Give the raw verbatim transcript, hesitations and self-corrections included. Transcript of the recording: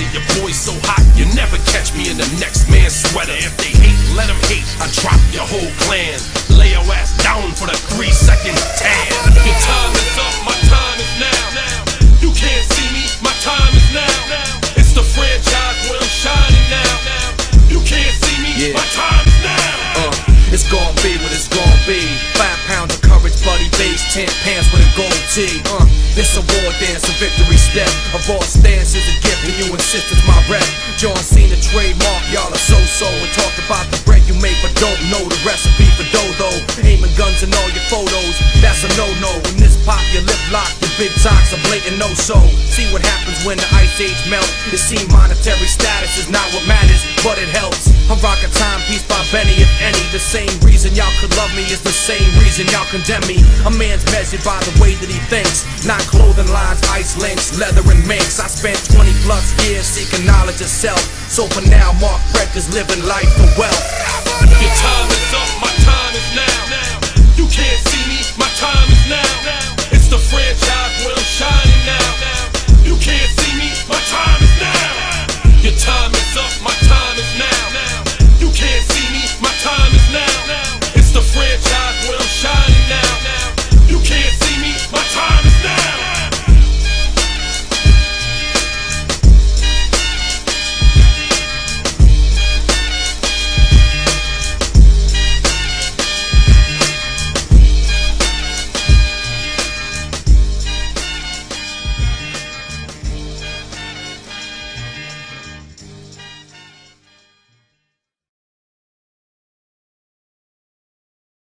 Your boy's so hot, you never catch me in the next man's sweater. If they hate, let them hate. I drop your whole clan. Lay your ass down for the three second tan. Your time is up, my time is now. You can't see me, my time is now. It's the franchise where I'm shining now. You can't see me, yeah. My time is now. Uh, it's gon' be what it's gon' be. Five pounds of courage, bloody base, ten pants with a gold tee. Uh, this a war dance, a victory step. A raw stance is a gift, and you insist it's my rep. John Cena trademark, y'all are so-so. And talk about the bread you make, but don't know the recipe for dodo. Aiming guns in all your photos, that's a no-no. When this pop, your lip lock, your big talks a blatant no-so. See what happens when the ice age melts. It seems monetary status is not what matters, but it helps. I'm rocking Timepiece by Benny, if any. The same reason y'all could love me is the same reason y'all condemn me. A man's measured by the way that he thinks, not clothing lines, ice links, leather and minks. I spent twenty plus years seeking knowledge of self. So for now, Mark Fred is living life for wealth.